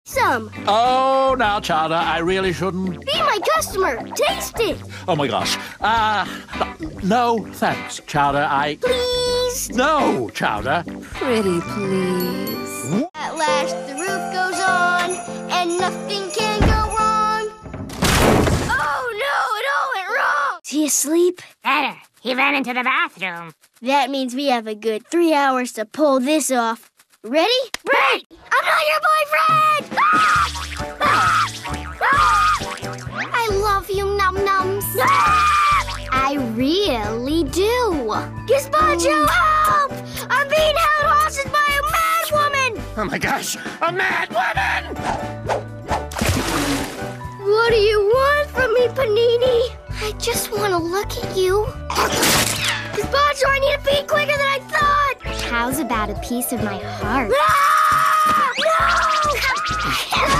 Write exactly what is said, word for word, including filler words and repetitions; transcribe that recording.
Some. Oh, now, Chowder, I really shouldn't. Be my customer. Taste it. Oh, my gosh. Uh, no, thanks, Chowder. I... Please. No, Chowder. Pretty please. At last, the roof goes on, and nothing can go wrong. Oh, no, it all went wrong. Is he asleep? Better. He ran into the bathroom. That means we have a good three hours to pull this off. Ready? Right! I'm not your boyfriend! Ah! Ah! Ah! I love you, num-nums. Ah! I really do. Gazpacho, help! I'm being held hostage by a mad woman! Oh my gosh, a mad woman! What do you want from me, Panini? I just want to look at you. Gazpacho, I need to pee quicker than I thought! How's about a piece of my heart? Ah! No!